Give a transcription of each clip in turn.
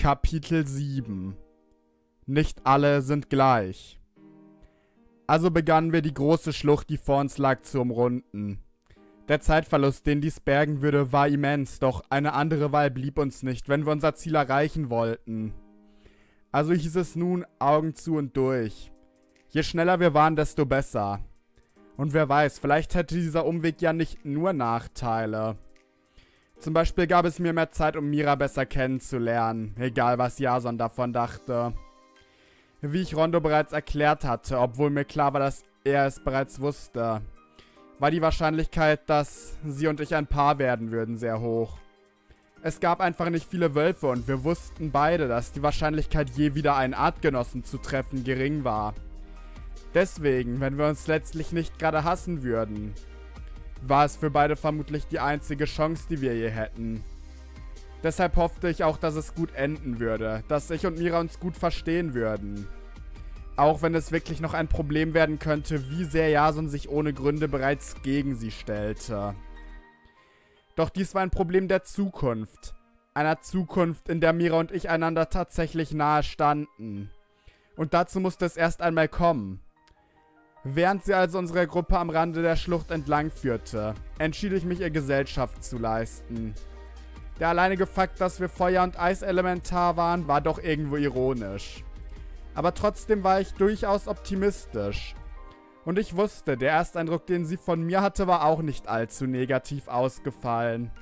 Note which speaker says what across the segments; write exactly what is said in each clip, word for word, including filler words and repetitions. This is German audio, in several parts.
Speaker 1: Kapitel sieben. Nicht alle sind gleich. Also begannen wir die große Schlucht, die vor uns lag, zu umrunden. Der Zeitverlust, den dies bergen würde, war immens, doch eine andere Wahl blieb uns nicht, wenn wir unser Ziel erreichen wollten. Also hieß es nun Augen zu und durch. Je schneller wir waren, desto besser. Und wer weiß, vielleicht hätte dieser Umweg ja nicht nur Nachteile. Zum Beispiel gab es mir mehr Zeit, um Mira besser kennenzulernen, egal was Jason davon dachte. Wie ich Rondo bereits erklärt hatte, obwohl mir klar war, dass er es bereits wusste, war die Wahrscheinlichkeit, dass sie und ich ein Paar werden würden, sehr hoch. Es gab einfach nicht viele Wölfe und wir wussten beide, dass die Wahrscheinlichkeit, je wieder einen Artgenossen zu treffen, gering war. Deswegen, wenn wir uns letztlich nicht gerade hassen würden, war es für beide vermutlich die einzige Chance, die wir je hätten. Deshalb hoffte ich auch, dass es gut enden würde, dass ich und Mira uns gut verstehen würden. Auch wenn es wirklich noch ein Problem werden könnte, wie sehr Jason sich ohne Gründe bereits gegen sie stellte. Doch dies war ein Problem der Zukunft. Einer Zukunft, in der Mira und ich einander tatsächlich nahe standen. Und dazu musste es erst einmal kommen. Während sie also unsere Gruppe am Rande der Schlucht entlang führte, entschied ich mich, ihr Gesellschaft zu leisten. Der alleinige Fakt, dass wir Feuer- und Eiselementar waren, war doch irgendwo ironisch. Aber trotzdem war ich durchaus optimistisch. Und ich wusste, der Ersteindruck, den sie von mir hatte, war auch nicht allzu negativ ausgefallen.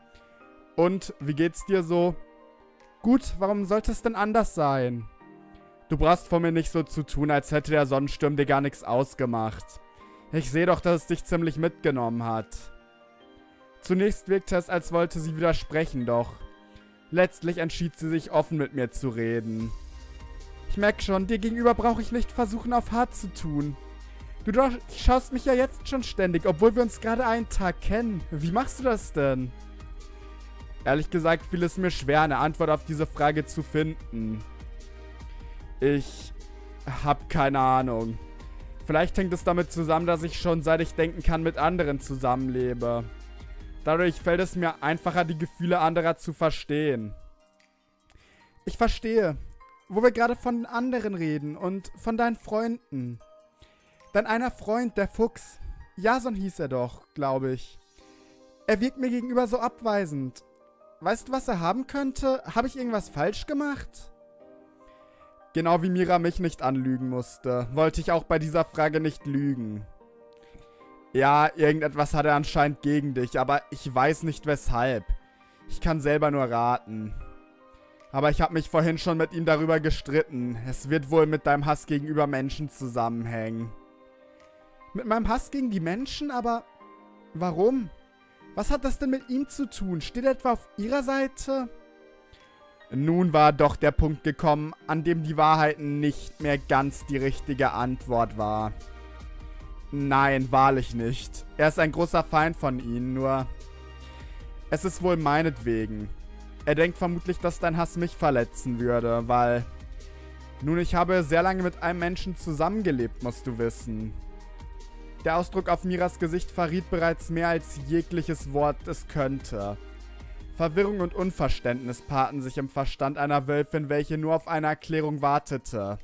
Speaker 1: Und, wie geht's dir so? Gut, warum sollte es denn anders sein? Du brauchst von mir nicht so zu tun, als hätte der Sonnensturm dir gar nichts ausgemacht. Ich sehe doch, dass es dich ziemlich mitgenommen hat. Zunächst wirkte es, als wollte sie widersprechen, doch letztlich entschied sie sich, offen mit mir zu reden. Ich merke schon, dir gegenüber brauche ich nicht versuchen, auf hart zu tun. Du doch schaust mich ja jetzt schon ständig, obwohl wir uns gerade einen Tag kennen. Wie machst du das denn? Ehrlich gesagt fiel es mir schwer, eine Antwort auf diese Frage zu finden. Ich hab keine Ahnung. Vielleicht hängt es damit zusammen, dass ich schon seit ich denken kann mit anderen zusammenlebe. Dadurch fällt es mir einfacher, die Gefühle anderer zu verstehen. Ich verstehe, wo wir gerade von anderen reden und von deinen Freunden. Dein einer Freund, der Fuchs, Jason hieß er doch, glaube ich. Er wirkt mir gegenüber so abweisend. Weißt du, was er haben könnte? Habe ich irgendwas falsch gemacht? Genau wie Mira mich nicht anlügen musste, wollte ich auch bei dieser Frage nicht lügen. Ja, irgendetwas hat er anscheinend gegen dich, aber ich weiß nicht weshalb. Ich kann selber nur raten. Aber ich habe mich vorhin schon mit ihm darüber gestritten. Es wird wohl mit deinem Hass gegenüber Menschen zusammenhängen. Mit meinem Hass gegen die Menschen? Aber warum? Was hat das denn mit ihm zu tun? Steht er etwa auf ihrer Seite? Nun war doch der Punkt gekommen, an dem die Wahrheit nicht mehr ganz die richtige Antwort war. Nein, wahrlich nicht. Er ist ein großer Feind von ihnen, nur es ist wohl meinetwegen. Er denkt vermutlich, dass dein Hass mich verletzen würde, weil... Nun, ich habe sehr lange mit einem Menschen zusammengelebt, musst du wissen. Der Ausdruck auf Miras Gesicht verriet bereits mehr als jegliches Wort es könnte. Verwirrung und Unverständnis paarten sich im Verstand einer Wölfin, welche nur auf eine Erklärung wartete.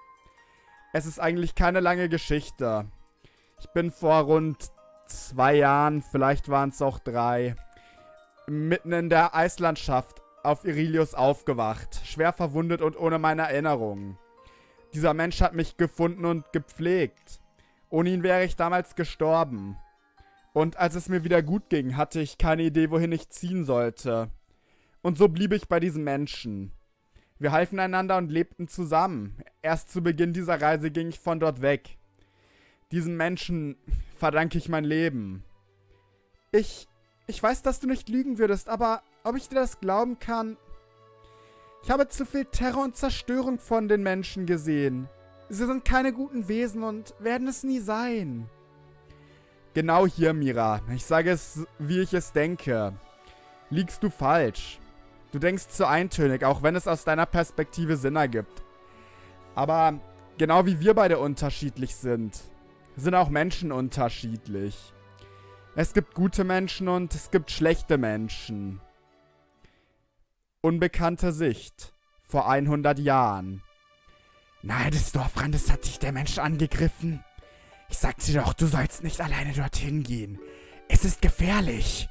Speaker 1: Es ist eigentlich keine lange Geschichte. Ich bin vor rund zwei Jahren, vielleicht waren es auch drei, mitten in der Eislandschaft auf Irilius aufgewacht, schwer verwundet und ohne meine Erinnerungen. Dieser Mensch hat mich gefunden und gepflegt. Ohne ihn wäre ich damals gestorben. Und als es mir wieder gut ging, hatte ich keine Idee, wohin ich ziehen sollte. Und so blieb ich bei diesem Menschen. Wir halfen einander und lebten zusammen. Erst zu Beginn dieser Reise ging ich von dort weg. Diesem Menschen verdanke ich mein Leben. Ich, ich weiß, dass du nicht lügen würdest, aber ob ich dir das glauben kann? Ich habe zu viel Terror und Zerstörung von den Menschen gesehen. Sie sind keine guten Wesen und werden es nie sein. Genau hier, Mira. Ich sage es, wie ich es denke. Liegst du falsch. Du denkst zu eintönig, auch wenn es aus deiner Perspektive Sinn ergibt. Aber genau wie wir beide unterschiedlich sind, sind auch Menschen unterschiedlich. Es gibt gute Menschen und es gibt schlechte Menschen. Unbekannte Sicht. vor hundert Jahren. Nahe des Dorfrandes hat dich der Mensch angegriffen. Ich sagte doch, du sollst nicht alleine dorthin gehen. Es ist gefährlich.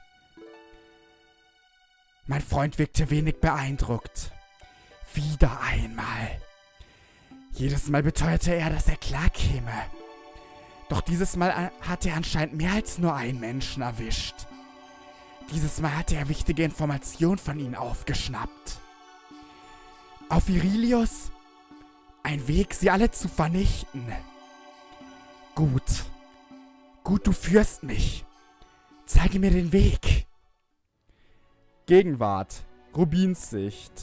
Speaker 1: Mein Freund wirkte wenig beeindruckt. Wieder einmal. Jedes Mal beteuerte er, dass er klar käme. Doch dieses Mal hat er anscheinend mehr als nur einen Menschen erwischt. Dieses Mal hatte er wichtige Informationen von ihnen aufgeschnappt. Auf Irilius ein Weg, sie alle zu vernichten. Gut. Gut, du führst mich. Zeige mir den Weg. Gegenwart. Rubins Sicht.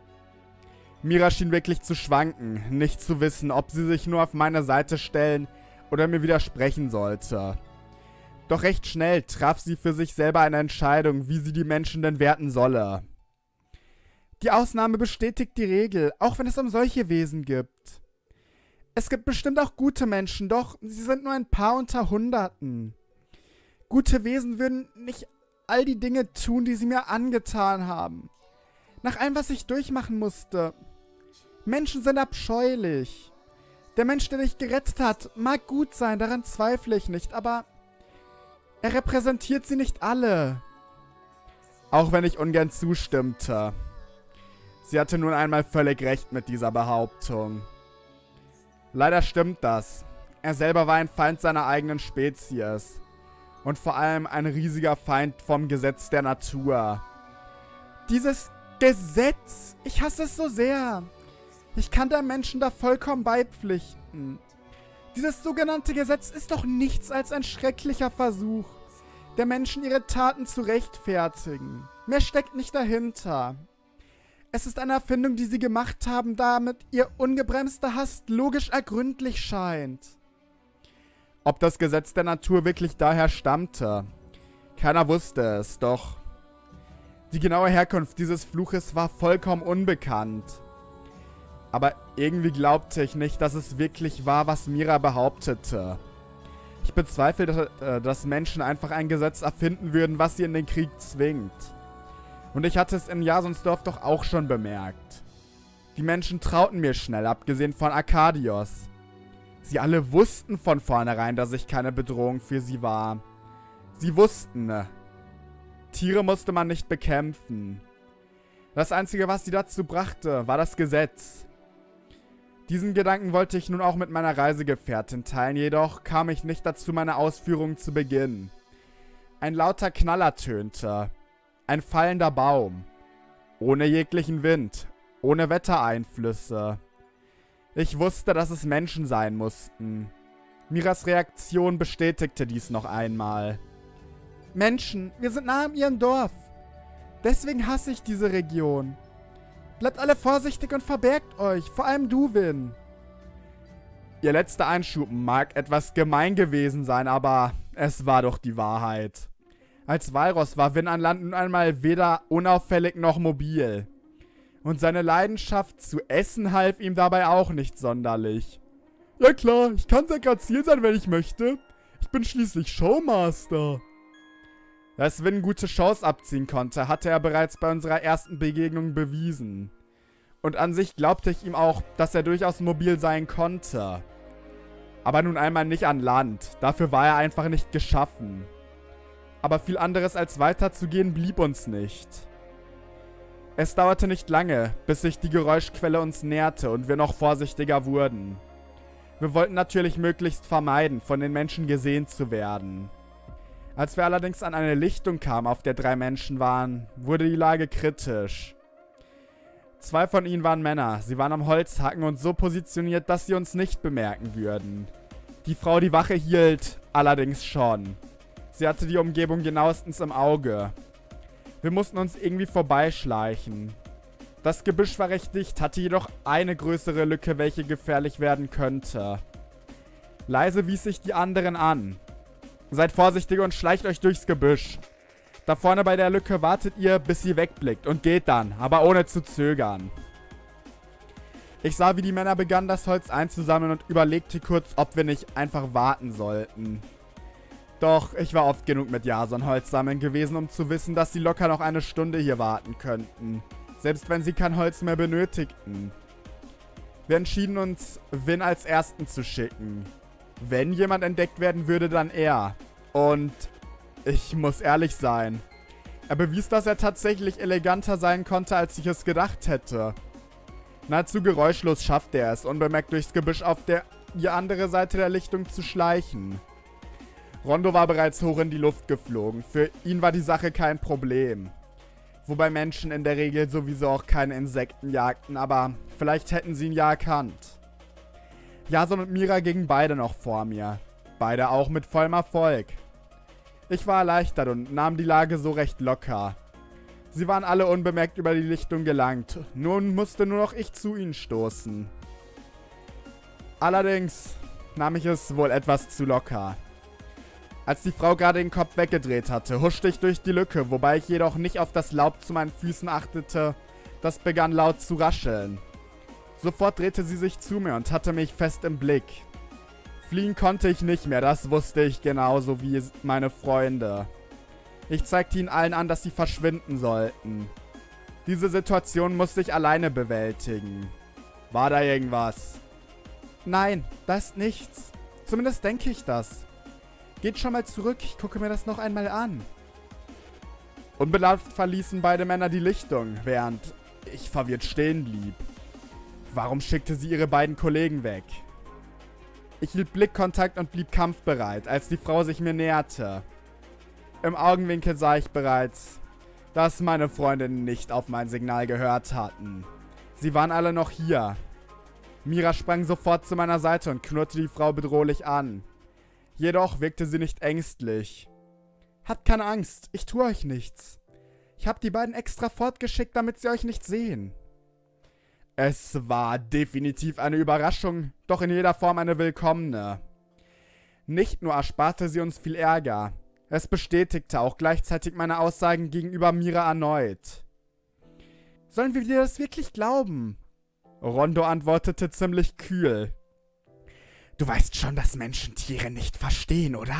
Speaker 1: Mira schien wirklich zu schwanken, nicht zu wissen, ob sie sich nur auf meine Seite stellen oder mir widersprechen sollte. Doch recht schnell traf sie für sich selber eine Entscheidung, wie sie die Menschen denn werten solle. Die Ausnahme bestätigt die Regel, auch wenn es um solche Wesen gibt. Es gibt bestimmt auch gute Menschen, doch sie sind nur ein paar unter Hunderten. Gute Wesen würden nicht all die Dinge tun, die sie mir angetan haben. Nach allem, was ich durchmachen musste. Menschen sind abscheulich. Der Mensch, der dich gerettet hat, mag gut sein, daran zweifle ich nicht, aber er repräsentiert sie nicht alle. Auch wenn ich ungern zustimmte. Sie hatte nun einmal völlig recht mit dieser Behauptung. Leider stimmt das. Er selber war ein Feind seiner eigenen Spezies. Und vor allem ein riesiger Feind vom Gesetz der Natur. Dieses Gesetz, ich hasse es so sehr. Ich kann der Menschen da vollkommen beipflichten. Dieses sogenannte Gesetz ist doch nichts als ein schrecklicher Versuch, der Menschen ihre Taten zu rechtfertigen. Mehr steckt nicht dahinter. Es ist eine Erfindung, die sie gemacht haben, damit ihr ungebremster Hass logisch ergründlich scheint. Ob das Gesetz der Natur wirklich daher stammte? Keiner wusste es, doch die genaue Herkunft dieses Fluches war vollkommen unbekannt. Aber irgendwie glaubte ich nicht, dass es wirklich war, was Mira behauptete. Ich bezweifle, dass, dass Menschen einfach ein Gesetz erfinden würden, was sie in den Krieg zwingt. Und ich hatte es in Jasonsdorf doch auch schon bemerkt. Die Menschen trauten mir schnell, abgesehen von Arkadios. Sie alle wussten von vornherein, dass ich keine Bedrohung für sie war. Sie wussten, Tiere musste man nicht bekämpfen. Das Einzige, was sie dazu brachte, war das Gesetz. Diesen Gedanken wollte ich nun auch mit meiner Reisegefährtin teilen, jedoch kam ich nicht dazu, meine Ausführungen zu beginnen. Ein lauter Knaller tönte. Ein fallender Baum. Ohne jeglichen Wind. Ohne Wettereinflüsse. Ich wusste, dass es Menschen sein mussten. Miras Reaktion bestätigte dies noch einmal. Menschen, wir sind nah an ihrem Dorf. Deswegen hasse ich diese Region. Bleibt alle vorsichtig und verbergt euch, vor allem du, Vin. Ihr letzter Einschub mag etwas gemein gewesen sein, aber es war doch die Wahrheit. Als Walross war Vin an Land nun einmal weder unauffällig noch mobil. Und seine Leidenschaft zu essen half ihm dabei auch nicht sonderlich. Ja klar, ich kann sehr grazil sein, wenn ich möchte. Ich bin schließlich Showmaster. Dass Vin gute Shows abziehen konnte, hatte er bereits bei unserer ersten Begegnung bewiesen. Und an sich glaubte ich ihm auch, dass er durchaus mobil sein konnte. Aber nun einmal nicht an Land, dafür war er einfach nicht geschaffen. Aber viel anderes als weiterzugehen blieb uns nicht. Es dauerte nicht lange, bis sich die Geräuschquelle uns näherte und wir noch vorsichtiger wurden. Wir wollten natürlich möglichst vermeiden, von den Menschen gesehen zu werden. Als wir allerdings an eine Lichtung kamen, auf der drei Menschen waren, wurde die Lage kritisch. Zwei von ihnen waren Männer, sie waren am Holzhacken und so positioniert, dass sie uns nicht bemerken würden. Die Frau, die Wache hielt, allerdings schon. Sie hatte die Umgebung genauestens im Auge. Wir mussten uns irgendwie vorbeischleichen. Das Gebüsch war recht dicht, hatte jedoch eine größere Lücke, welche gefährlich werden könnte. Leise wies ich die anderen an. Seid vorsichtig und schleicht euch durchs Gebüsch. Da vorne bei der Lücke wartet ihr, bis sie wegblickt und geht dann, aber ohne zu zögern. Ich sah, wie die Männer begannen, das Holz einzusammeln und überlegte kurz, ob wir nicht einfach warten sollten. Doch ich war oft genug mit Jason Holz sammeln gewesen, um zu wissen, dass sie locker noch eine Stunde hier warten könnten. selbst wenn sie kein Holz mehr benötigten. Wir entschieden uns, Vin als Ersten zu schicken. Wenn jemand entdeckt werden würde, dann er. Und ich muss ehrlich sein, er bewies, dass er tatsächlich eleganter sein konnte, als ich es gedacht hätte. Nahezu geräuschlos schaffte er es, unbemerkt durchs Gebüsch auf der die andere Seite der Lichtung zu schleichen. Rondo war bereits hoch in die Luft geflogen. Für ihn war die Sache kein Problem. Wobei Menschen in der Regel sowieso auch keine Insekten jagten, aber vielleicht hätten sie ihn ja erkannt. Jason und Mira gingen beide noch vor mir. Beide auch mit vollem Erfolg. Ich war erleichtert und nahm die Lage so recht locker. Sie waren alle unbemerkt über die Lichtung gelangt. Nun musste nur noch ich zu ihnen stoßen. Allerdings nahm ich es wohl etwas zu locker. Als die Frau gerade den Kopf weggedreht hatte, huschte ich durch die Lücke, wobei ich jedoch nicht auf das Laub zu meinen Füßen achtete. Das begann laut zu rascheln. Sofort drehte sie sich zu mir und hatte mich fest im Blick. Fliehen konnte ich nicht mehr, das wusste ich genauso wie meine Freunde. Ich zeigte ihnen allen an, dass sie verschwinden sollten. Diese Situation musste ich alleine bewältigen. War da irgendwas? Nein, da ist nichts. Zumindest denke ich das. Geht schon mal zurück, ich gucke mir das noch einmal an. Unbedarft verließen beide Männer die Lichtung, während ich verwirrt stehen blieb. Warum schickte sie ihre beiden Kollegen weg? Ich hielt Blickkontakt und blieb kampfbereit, als die Frau sich mir näherte. Im Augenwinkel sah ich bereits, dass meine Freundinnen nicht auf mein Signal gehört hatten. Sie waren alle noch hier. Mira sprang sofort zu meiner Seite und knurrte die Frau bedrohlich an. Jedoch wirkte sie nicht ängstlich. Habt keine Angst, ich tue euch nichts. Ich habe die beiden extra fortgeschickt, damit sie euch nicht sehen. Es war definitiv eine Überraschung, doch in jeder Form eine willkommene. Nicht nur ersparte sie uns viel Ärger, es bestätigte auch gleichzeitig meine Aussagen gegenüber Mira erneut. Sollen wir dir das wirklich glauben? Rondo antwortete ziemlich kühl. Du weißt schon, dass Menschen Tiere nicht verstehen, oder?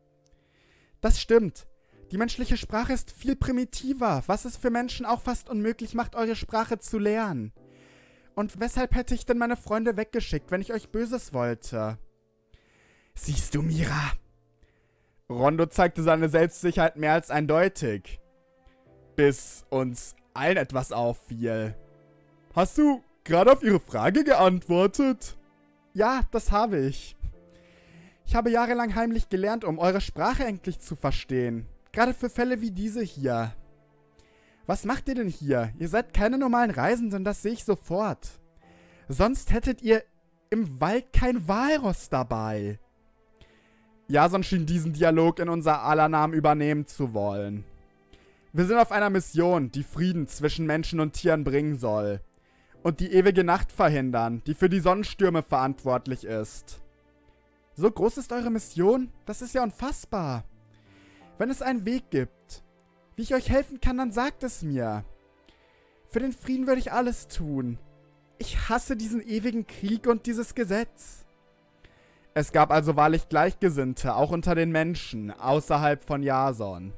Speaker 1: Das stimmt. Die menschliche Sprache ist viel primitiver, was es für Menschen auch fast unmöglich macht, eure Sprache zu lernen. Und weshalb hätte ich denn meine Freunde weggeschickt, wenn ich euch Böses wollte? Siehst du, Mira? Rondo zeigte seine Selbstsicherheit mehr als eindeutig. Bis uns allen etwas auffiel. Hast du gerade auf ihre Frage geantwortet? Ja, das habe ich. Ich habe jahrelang heimlich gelernt, um eure Sprache endlich zu verstehen. Gerade für Fälle wie diese hier. Was macht ihr denn hier? Ihr seid keine normalen Reisenden, das sehe ich sofort. Sonst hättet ihr im Wald kein Walross dabei. Jason schien diesen Dialog in unser aller Namen übernehmen zu wollen. Wir sind auf einer Mission, die Frieden zwischen Menschen und Tieren bringen soll. Und die ewige Nacht verhindern, die für die Sonnenstürme verantwortlich ist. So groß ist eure Mission? Das ist ja unfassbar. Wenn es einen Weg gibt, wie ich euch helfen kann, dann sagt es mir. Für den Frieden würde ich alles tun. Ich hasse diesen ewigen Krieg und dieses Gesetz. Es gab also wahrlich Gleichgesinnte, auch unter den Menschen, außerhalb von Jason.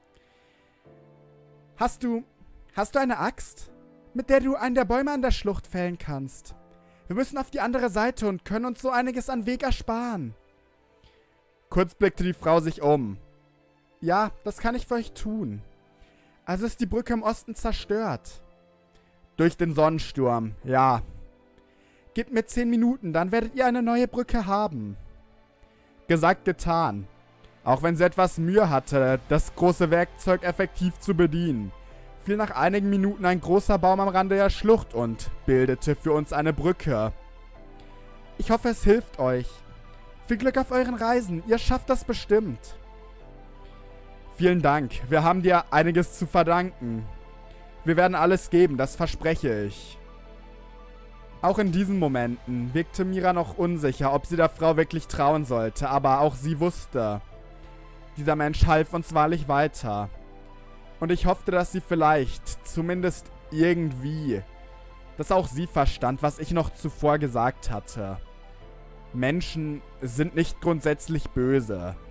Speaker 1: Hast du, hast du eine Axt, mit der du einen der Bäume an der Schlucht fällen kannst? Wir müssen auf die andere Seite und können uns so einiges an Weg ersparen. Kurz blickte die Frau sich um. Ja, das kann ich für euch tun. Also ist die Brücke im Osten zerstört. Durch den Sonnensturm, ja. Gebt mir zehn Minuten, dann werdet ihr eine neue Brücke haben. Gesagt, getan. Auch wenn sie etwas Mühe hatte, das große Werkzeug effektiv zu bedienen, fiel nach einigen Minuten ein großer Baum am Rande der Schlucht und bildete für uns eine Brücke. Ich hoffe, es hilft euch. Viel Glück auf euren Reisen, ihr schafft das bestimmt. Vielen Dank, wir haben dir einiges zu verdanken. Wir werden alles geben, das verspreche ich. Auch in diesen Momenten wirkte Mira noch unsicher, ob sie der Frau wirklich trauen sollte, aber auch sie wusste. Dieser Mensch half uns wahrlich weiter. Und ich hoffte, dass sie vielleicht, zumindest irgendwie, dass auch sie verstand, was ich noch zuvor gesagt hatte. Menschen sind nicht grundsätzlich böse.